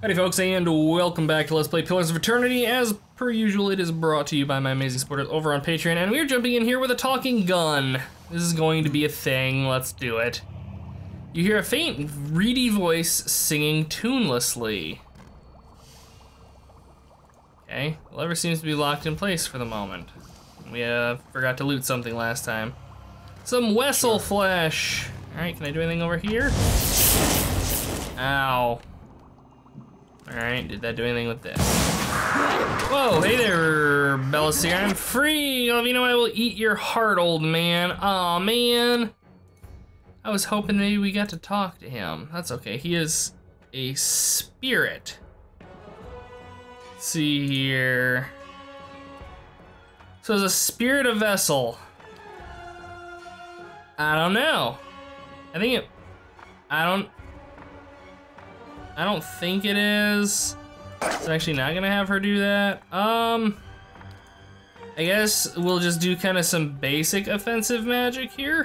Howdy folks, and welcome back to Let's Play Pillars of Eternity. As per usual, it is brought to you by my amazing supporters over on Patreon, and we're jumping in here with a talking gun. This is going to be a thing, let's do it. You hear a faint, reedy voice singing tunelessly. Okay, the lever seems to be locked in place for the moment. We forgot to loot something last time. Some Wessel flesh. Alright, can I do anything over here? Ow. Alright, did that do anything with this? Whoa, hey there, Belisir. I'm free! Galvino, I will eat your heart, old man. Aw, man. I was hoping maybe we got to talk to him. That's okay, he is a spirit. Let's see here. So it's a spirit of vessel. I don't know. I don't think it is. It's actually not gonna have her do that. I guess we'll just do kind of some basic offensive magic here.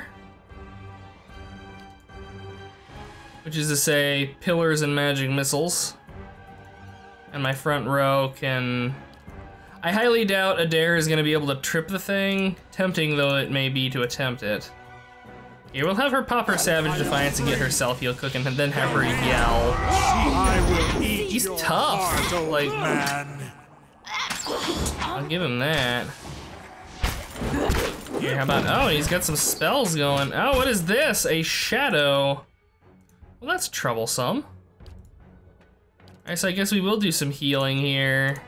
Which is to say, pillars and magic missiles. And my front row can... I highly doubt Adair is gonna be able to trip the thing, tempting though it may be to attempt it. Here, we'll have her pop her Savage Defiance and get her self-heal cooking, and then have her yell. He's tough. Like, I'll give him that. Here, how about, oh, he's got some spells going. Oh, what is this? A shadow. Well, that's troublesome. Alright, so I guess we will do some healing here.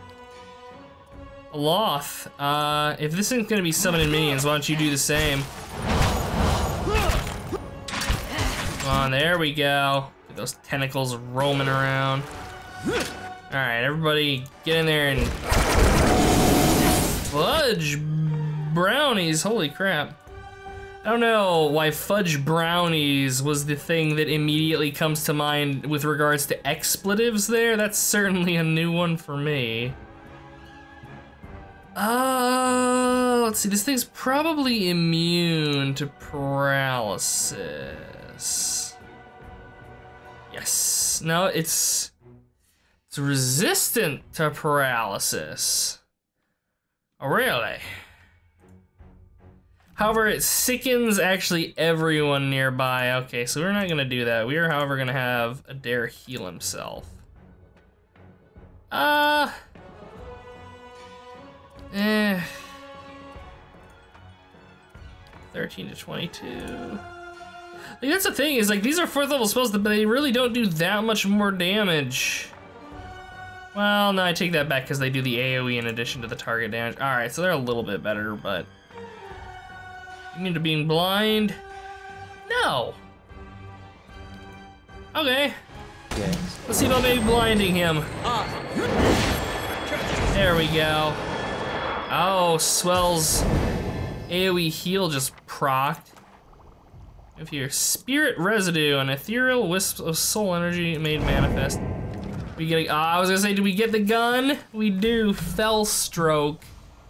Aloth, if this isn't gonna be summoning minions, why don't you do the same? Come on, there we go. Get those tentacles roaming around. Alright, everybody get in there and... Fudge brownies, holy crap. I don't know why fudge brownies was the thing that immediately comes to mind with regards to expletives there. That's certainly a new one for me. Let's see, this thing's probably immune to paralysis. Yes, no, it's resistant to paralysis. Oh, really? However, it sickens actually everyone nearby. Okay, so we're not gonna do that. We are, however, gonna have Adair heal himself. 13 to 22. Like, that's the thing, is like, these are 4th level spells, but they really don't do that much more damage. Well, no, I take that back because they do the AoE in addition to the target damage. Alright, so they're a little bit better, but... You mean to being blind? No! Okay. Yes. Let's see about maybe blinding him. There we go. Oh, Swell's AoE heal just procced. If your spirit residue, an ethereal wisp of soul energy made manifest. We get. I was gonna say, do we get the gun? We do. Fell stroke.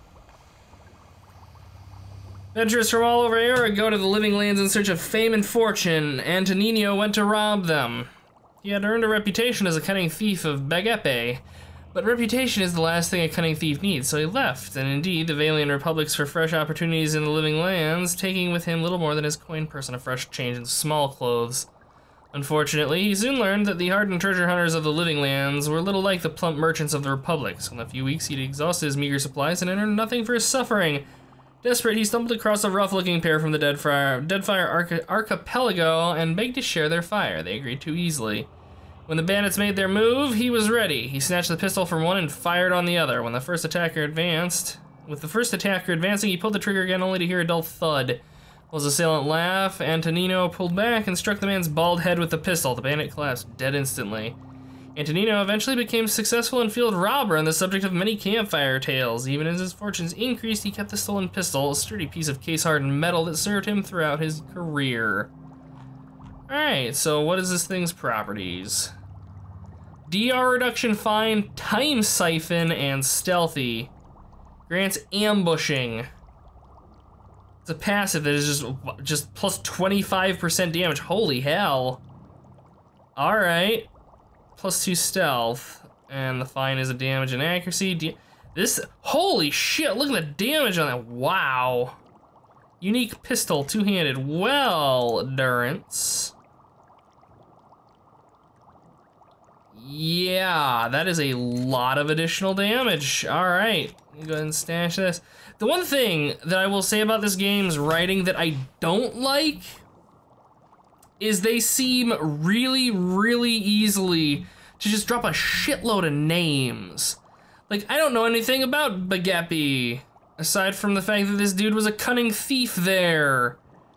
Adventurers from all over Eora go to the living lands in search of fame and fortune. Antonino went to rob them. He had earned a reputation as a cunning thief of Bagepe. But reputation is the last thing a cunning thief needs, so he left, and indeed, the Valiant Republics for fresh opportunities in the living lands, taking with him little more than his coin purse and a fresh change in small clothes. Unfortunately, he soon learned that the hardened treasure hunters of the living lands were little like the plump merchants of the Republic, so in a few weeks he'd exhausted his meager supplies and earned nothing for his suffering. Desperate, he stumbled across a rough-looking pair from the Deadfire Archipelago and begged to share their fire. They agreed too easily. When the bandits made their move, he was ready. He snatched the pistol from one and fired on the other. With the first attacker advancing, he pulled the trigger again only to hear a dull thud. While his assailant laughed, Antonino pulled back and struck the man's bald head with the pistol. The bandit collapsed, dead instantly. Antonino eventually became successful in field robber and the subject of many campfire tales. Even as his fortunes increased, he kept the stolen pistol, a sturdy piece of case-hardened metal that served him throughout his career. Alright, so what is this thing's properties? DR reduction fine, time siphon, and stealthy. Grants ambushing. It's a passive that is just plus 25% damage. Holy hell. Alright. +2 stealth, and the fine is a damage and accuracy. This, holy shit, look at the damage on that, wow. Unique pistol, two-handed, well, endurance. Yeah, that is a lot of additional damage. All right, go ahead and stash this. The one thing that I will say about this game's writing that I don't like is they seem really, really easily to just drop a shitload of names. Like, I don't know anything about Bagepi, aside from the fact that this dude was a cunning thief there.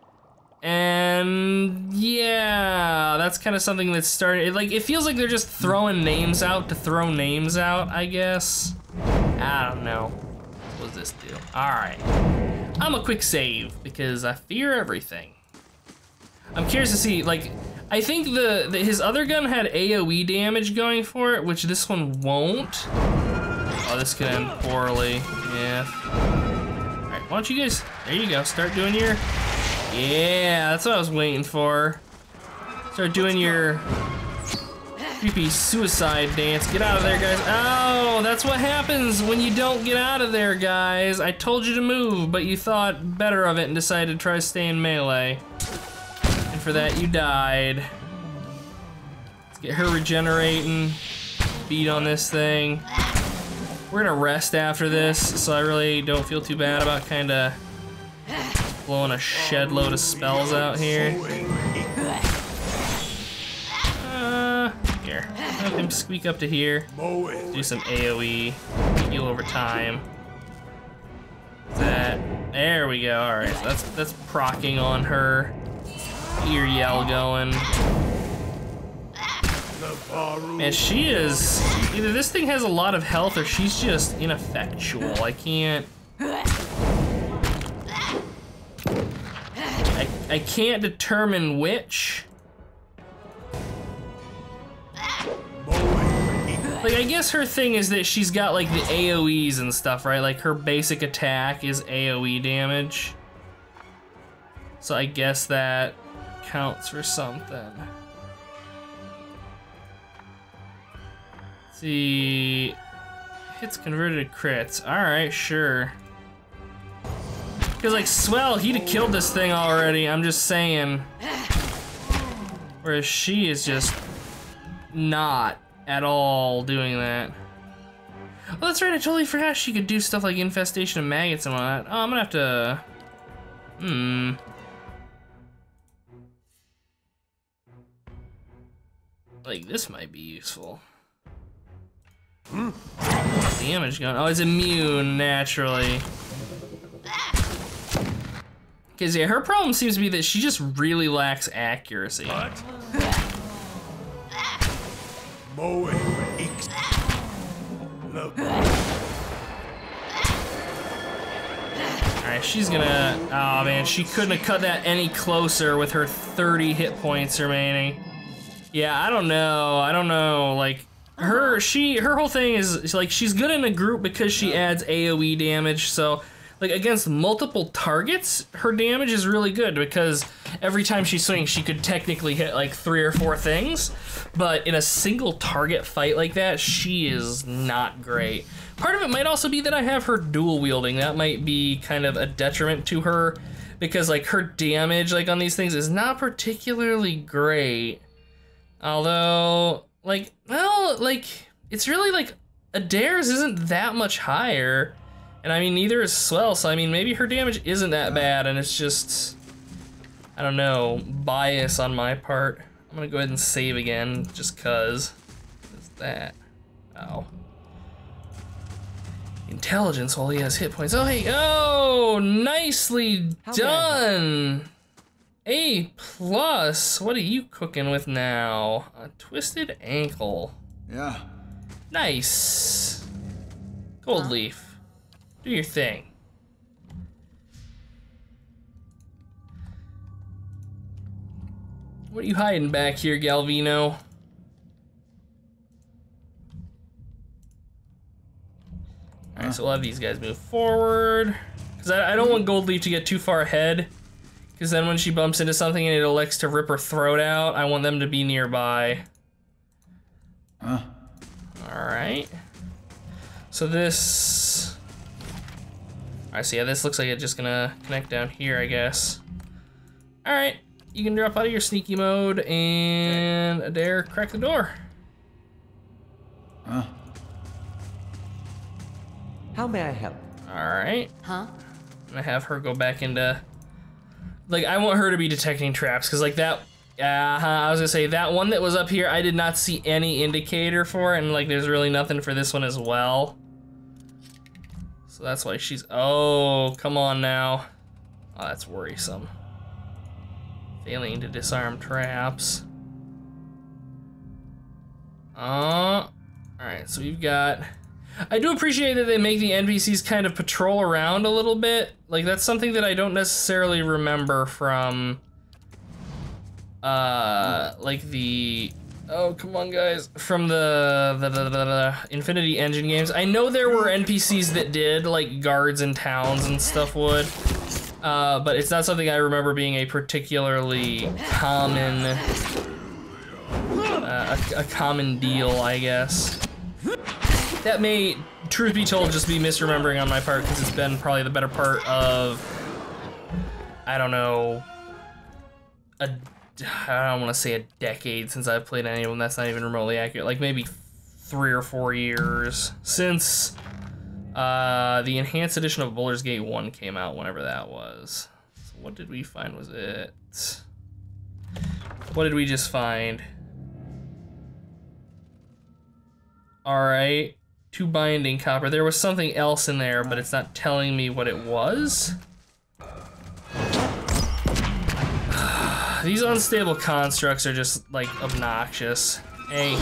And yeah, that's kind of something that's started, like, it feels like they're just throwing names out to throw names out, I guess. I don't know. What does this do? All right, I'm a quick save because I fear everything. I'm curious to see, like, I think his other gun had AoE damage going for it, which this one won't. Oh, this could end poorly, yeah. All right, why don't you guys, there you go, start doing your, yeah, that's what I was waiting for. Start doing your creepy suicide dance. Get out of there, guys. Oh, that's what happens when you don't get out of there, guys. I told you to move, but you thought better of it and decided to try to stay in melee. And for that, you died. Let's get her regenerating. Beat on this thing. We're gonna rest after this, so I really don't feel too bad about kinda blowing a shed load of spells out here. Here, have him squeak up to here. Do some AoE, heal over time. There we go. All right, so that's proccing on her. Ear yell going. And she is, either this thing has a lot of health or she's just ineffectual. I can't. I can't determine which. Like, I guess her thing is that she's got like the AoEs and stuff, right? Like her basic attack is AoE damage. So I guess that counts for something. Let's see, hits converted to crits. All right, sure. Cause like Swell, he'd have killed this thing already, I'm just saying. Whereas she is just not at all doing that. Oh, that's right, I totally forgot she could do stuff like infestation of maggots and all that. Oh, I'm gonna have to, like, this might be useful. Damage gun, oh, it's immune, naturally. Cause yeah, her problem seems to be that she just really lacks accuracy. What? Alright, she's gonna, oh man, she couldn't have cut that any closer with her 30 hit points remaining. Yeah, I don't know, like, her whole thing is, like, she's good in a group because she adds AoE damage, so, like, against multiple targets, her damage is really good because every time she swings, she could technically hit like 3 or 4 things, but in a single target fight like that, she is not great. Part of it might also be that I have her dual wielding. That might be kind of a detriment to her because like her damage like on these things is not particularly great. Although, like, well, like, it's really like Adair's isn't that much higher. And I mean, neither is Swell, so I mean, maybe her damage isn't that bad, and it's just, I don't know, bias on my part. I'm gonna go ahead and save again, just cause. What's that? Oh. Intelligence while he has hit points. Oh, hey, oh, nicely done. A+. What are you cooking with now? A twisted ankle. Yeah. Nice. Gold leaf. Do your thing. What are you hiding back here, Galvino? Alright, so we'll have these guys move forward. Because I don't want Gold Leaf to get too far ahead. Because then when she bumps into something and it elects to rip her throat out, I want them to be nearby. So this... I see, yeah, this looks like it's just gonna connect down here, I guess. All right, you can drop out of your sneaky mode and Adair, crack the door. How may I help? All right. Huh? I have her go back into, like, I want her to be detecting traps, because like that, I was gonna say, that one that was up here, I did not see any indicator for it, and like there's really nothing for this one as well. So that's why she's, oh, come on now. Oh, that's worrisome. Failing to disarm traps. All right, so we've got, I do appreciate that they make the NPCs kind of patrol around a little bit. Like, that's something that I don't necessarily remember from, like the, oh, come on, guys, from the Infinity Engine games. I know there were NPCs that did, like, guards in towns and stuff would, but it's not something I remember being a particularly common, a common deal, I guess. That may, truth be told, just be misremembering on my part, because it's been probably the better part of, I don't know, I don't want to say a decade since I've played any of them. That's not even remotely accurate. Like maybe 3 or 4 years since the enhanced edition of Baldur's Gate 1 came out, whenever that was. So what did we find was it? What did we just find? All right. 2 binding copper. There was something else in there, but it's not telling me what it was. These unstable constructs are just, like, obnoxious. Hey.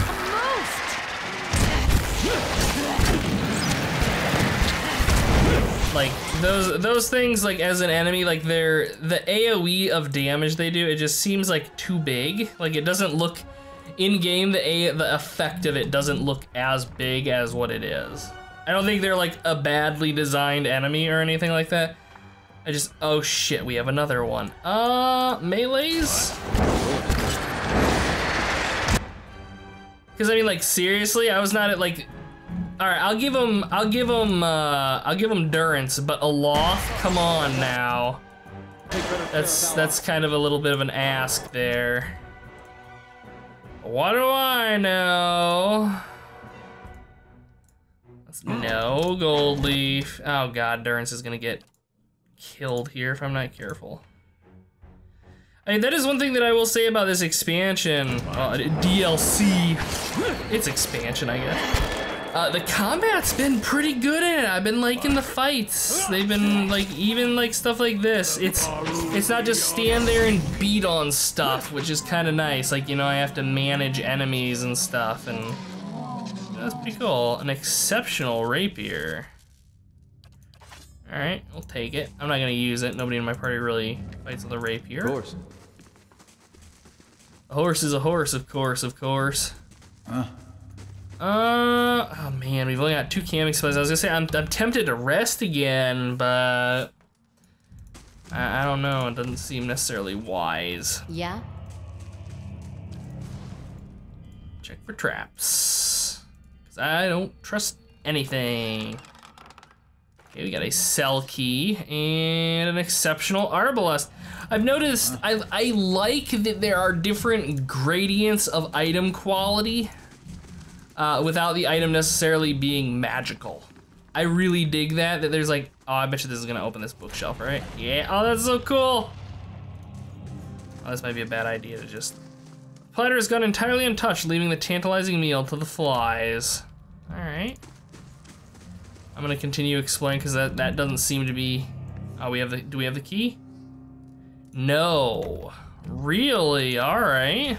Like, those things, like, as an enemy, like, the AoE of damage they do, it just seems, like, too big. Like, it doesn't look... In-game, the effect of it doesn't look as big as what it is. I don't think they're like a badly designed enemy or anything like that. I just, oh shit, we have another one. Melees? Because I mean, like, seriously, I was not at like, all right, I'll give him Durance, but Aloth, come on now. That's kind of a little bit of an ask there. What do I know? No gold leaf. Oh god, Durance is gonna get killed here if I'm not careful. I mean, that is one thing that I will say about this expansion. DLC. It's expansion, I guess. The combat's been pretty good in it. I've been liking the fights. They've been like, even like stuff like this. It's not just stand there and beat on stuff, which is kind of nice. Like, you know, I have to manage enemies and stuff, and that's pretty cool. An exceptional rapier. All right, we'll take it. I'm not gonna use it. Nobody in my party really fights with a rapier. Of course. A horse is a horse, of course, of course. Oh man, we've only got 2 camping spots. I was gonna say, I'm tempted to rest again, but I don't know, it doesn't seem necessarily wise. Yeah? Check for traps, because I don't trust anything. Okay, we got a cell key and an exceptional arbalest. I've noticed, I like that there are different gradients of item quality. Without the item necessarily being magical. I really dig that there's like, oh, I bet you this is gonna open this bookshelf, right? Yeah, oh, that's so cool. Oh, this might be a bad idea to just... Platter has gone entirely untouched, leaving the tantalizing meal to the flies. All right. I'm gonna continue exploring because that doesn't seem to be, oh, do we have the key? No, really, all right.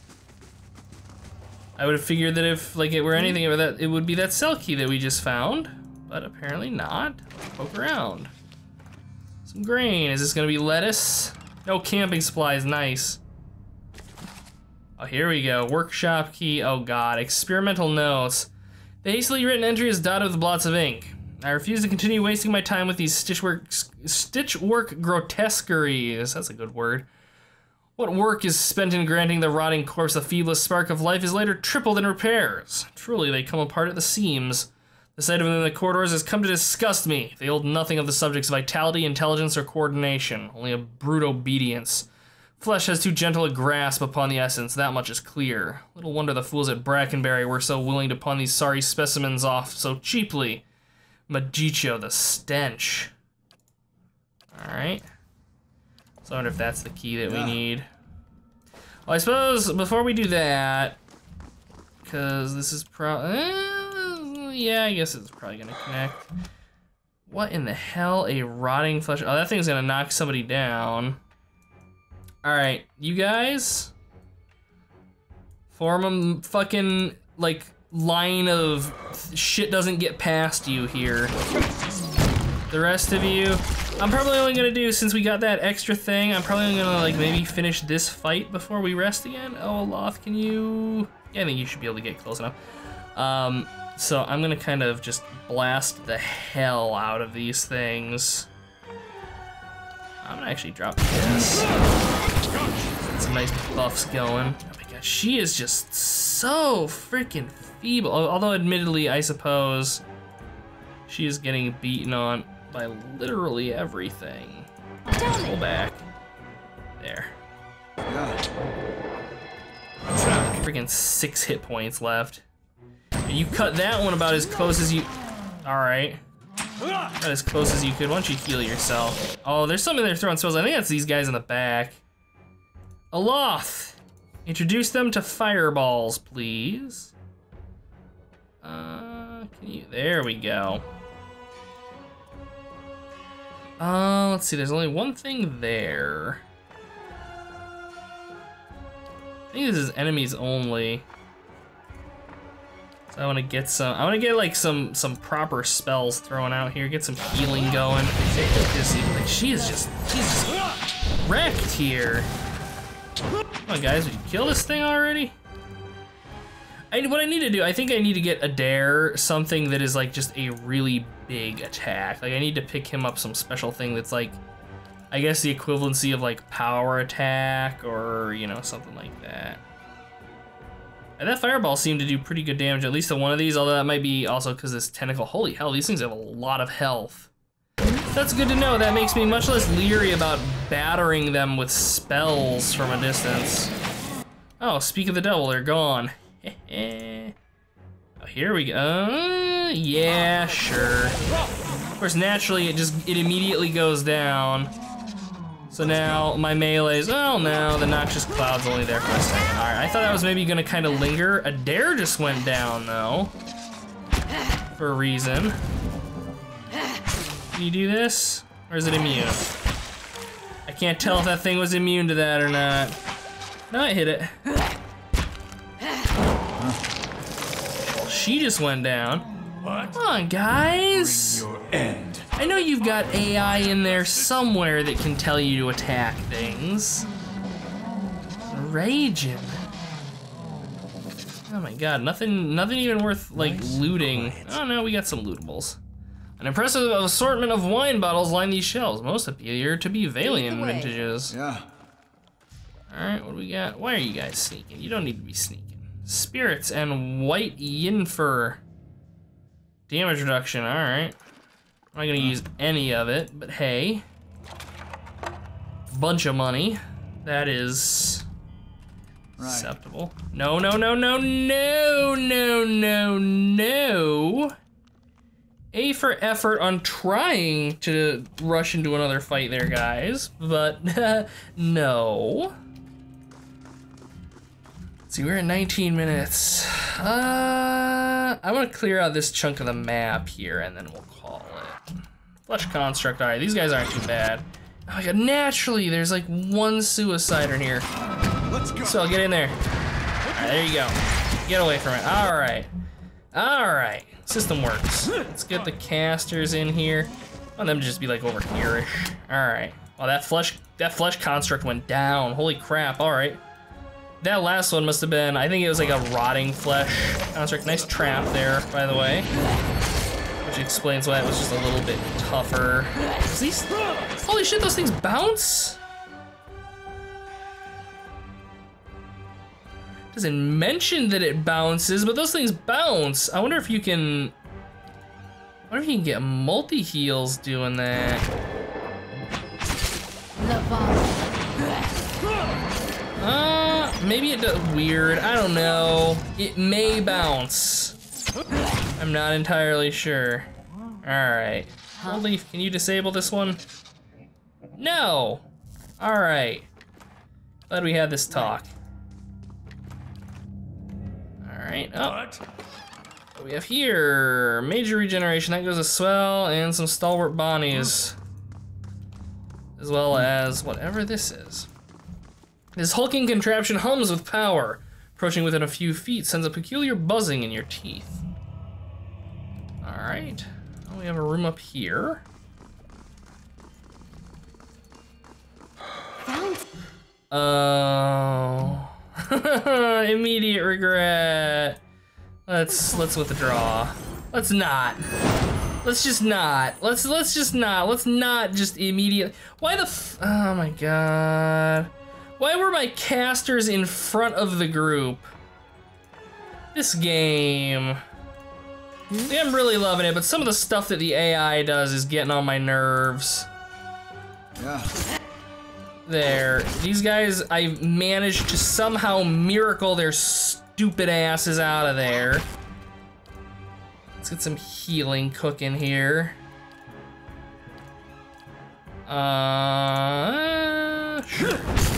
I would have figured that if like it were anything about that, it would be that cell key that we just found, but apparently not. Let's poke around. Some grain, is this gonna be lettuce? No, camping supplies, nice. Oh, here we go, workshop key, oh god, experimental notes. The hastily written entry is dotted with blots of ink. I refuse to continue wasting my time with these stitchwork grotesqueries, that's a good word. What work is spent in granting the rotting corpse a feeblest spark of life is later tripled in repairs. Truly, they come apart at the seams. The sight of them in the corridors has come to disgust me. They hold nothing of the subject's vitality, intelligence, or coordination, only a brute obedience. Flesh has too gentle a grasp upon the essence, that much is clear. Little wonder the fools at Brackenberry were so willing to pawn these sorry specimens off so cheaply. Magicho, the stench. Alright. So I wonder if that's the key that we need. Well, I suppose before we do that, because this is yeah, I guess it's probably gonna connect. What in the hell? A rotting flesh? Oh, that thing's gonna knock somebody down. Alright, you guys form a fucking, like, line of shit doesn't get past you here. The rest of you, I'm probably only gonna do, since we got that extra thing, I'm probably only gonna, like, maybe finish this fight before we rest again. Oh, Aloth, can you? Yeah, I think you should be able to get close enough. So I'm gonna kind of just blast the hell out of these things. I'm gonna actually drop this. Get some nice buffs going. Oh my god, she is just so freaking feeble. Although admittedly, I suppose she is getting beaten on by literally everything. Pull back. There. Freaking 6 hit points left. And you cut that one about as close as you... Alright. About as close as you could. Why don't you heal yourself? Oh, there's something they're throwing spells. I think that's these guys in the back. Aloth! Introduce them to fireballs, please. Can you... There we go. Let's see, there's only one thing there. I think this is enemies only. So I want to get some. I want to get like some proper spells thrown out here. Get some healing going. Like she's just wrecked here. Come on, guys, would you kill this thing already? What I need to do, I think I need to get Adair something that is like just a really big attack. Like I need to pick him up some special thing that's like, I guess the equivalency of like power attack or, you know, something like that. And that fireball seemed to do pretty good damage, at least to one of these, although that might be also because this tentacle. Holy hell, these things have a lot of health. That's good to know. That makes me much less leery about battering them with spells from a distance. Oh, speak of the devil, they're gone. Oh, here we go. Yeah, sure. Of course, naturally, it immediately goes down. So now my melee's, oh no, the noxious cloud's only there for a second. All right, I thought that was maybe gonna kind of linger. Adair just went down though, for a reason. Can you do this, or is it immune? I can't tell if that thing was immune to that or not. No, I hit it. She just went down. What? Come on, guys. Bring your end. I know you've got AI in there somewhere that can tell you to attack things. Raging. Oh my god, nothing even worth like looting. Oh no, we got some lootables. An impressive assortment of wine bottles line these shelves. Most appear to be Valiant vintages. Yeah. Alright, what do we got? Why are you guys sneaking? You don't need to be sneaking. Spirits and white yinfer. Damage reduction, alright. I'm not gonna use any of it, but hey. Bunch of money. That is acceptable. No, no, no, no, no, no, no, no. A for effort on trying to rush into another fight there, guys, but no. Let's see, we're at 19 minutes. I want to clear out this chunk of the map here, and then we'll call it. Flesh construct. All right, these guys aren't too bad. Oh my god, naturally, there's like one suicider in here. Let's go. So I'll get in there. All right, there you go. Get away from it. All right. All right. System works. Let's get the casters in here. I want them to just be like over here-ish. All right. Well, that flesh construct went down. Holy crap. All right. That last one must have been, I think it was like a rotting flesh construct. Nice trap there, by the way. Which explains why it was just a little bit tougher. These, holy shit, those things bounce? Doesn't mention that it bounces, but those things bounce. I wonder if you can What if you can get multi-heals doing that? Maybe it does. Weird. I don't know. It may bounce. I'm not entirely sure. Alright. Gold Leaf, can you disable this one? No! Alright. Glad we had this talk. Alright. Oh. What do we have here? Major regeneration. That goes as swell, and some stalwart bonnies. As well as whatever this is. This hulking contraption hums with power. Approaching within a few feet sends a peculiar buzzing in your teeth. Alright. Well, we have a room up here. Oh. Immediate regret. Let's withdraw. Let's not. Let's just not. Let's just not. Let's not just immediately. Why the oh my god. Why were my casters in front of the group? This game. Yeah, I'm really loving it, but some of the stuff that the AI does is getting on my nerves. Yeah. There. These guys, I managed to somehow miracle their stupid asses out of there. Let's get some healing cooking here. Sure.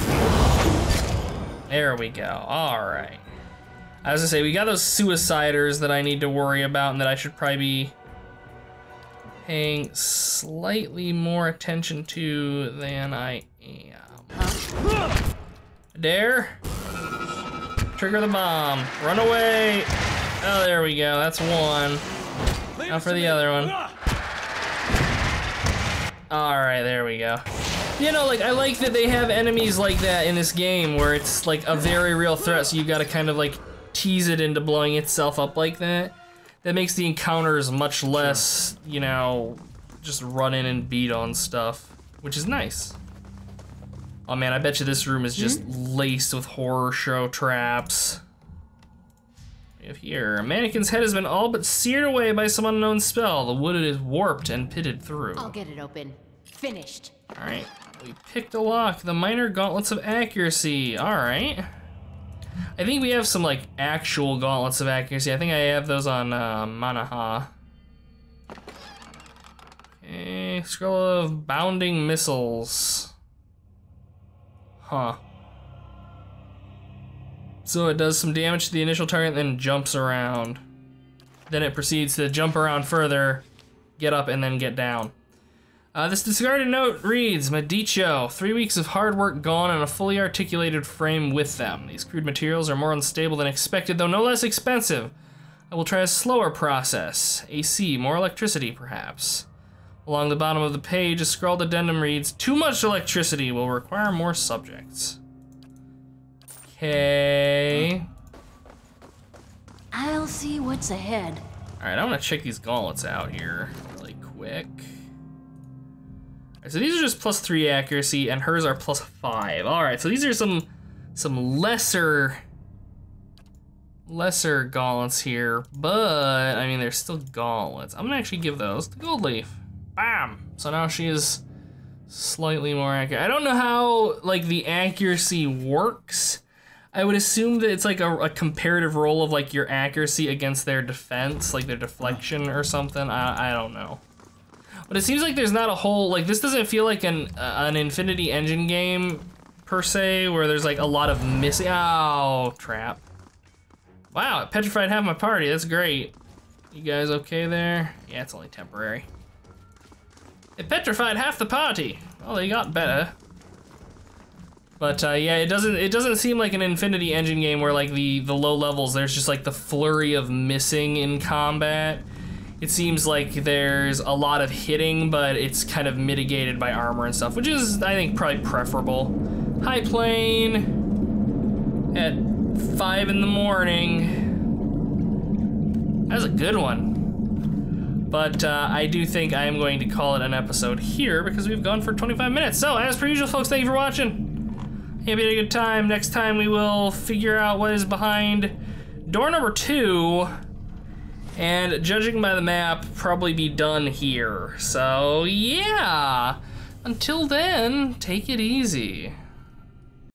There we go. All right. I was gonna say, we got those suiciders that I need to worry about and that I should probably be paying slightly more attention to than I am. Dare. Trigger the bomb. Run away. Oh, there we go. That's one. Now for the other one. All right, there we go. You know, like, I like that they have enemies like that in this game where it's like a very real threat, so you gotta kind of like tease it into blowing itself up like that. That makes the encounters much less, you know, just run in and beat on stuff, which is nice. Oh man, I bet you this room is just laced with horror show traps. We have here, a mannequin's head has been all but seared away by some unknown spell. The wood is warped and pitted through. I'll get it open. Finished. All right, we picked a lock. The minor gauntlets of accuracy. All right. I think we have some like actual gauntlets of accuracy. I think I have those on Manaha. Okay, scroll of bounding missiles. Huh. So it does some damage to the initial target, then jumps around. Then it proceeds to jump around further, get up, and then get down. This discarded note reads, Medicio, 3 weeks of hard work gone and a fully articulated frame with them. These crude materials are more unstable than expected, though no less expensive. I will try a slower process. AC, more electricity, perhaps. Along the bottom of the page, a scrawled addendum reads, too much electricity will require more subjects. Okay. I'll see what's ahead. All right, I want to check these gauntlets out here really quick. All right, so these are just +3 accuracy, and hers are +5. All right, so these are some lesser gauntlets here, but I mean they're still gauntlets. I'm gonna actually give those to Gold Leaf. Bam! So now she is slightly more accurate. I don't know how like the accuracy works. I would assume that it's like a comparative roll of like your accuracy against their defense, like their deflection or something. I don't know. But it seems like there's not a whole, like this doesn't feel like an Infinity Engine game per se, where there's like a lot of missing, oh, trap. Wow, it petrified half my party, that's great. You guys okay there? Yeah, it's only temporary. It petrified half the party. Well, they got better. But yeah, it doesn't seem like an Infinity Engine game where like the low levels, there's just like the flurry of missing in combat. It seems like there's a lot of hitting, but it's kind of mitigated by armor and stuff, which is, I think, probably preferable. High plane at 5 in the morning. That was a good one. But I do think I am going to call it an episode here because we've gone for 25 minutes. So, as per usual, folks, thank you for watching. Hope you had a good time. Next time we will figure out what is behind door number 2 And judging by the map, probably be done here. So yeah, until then, take it easy.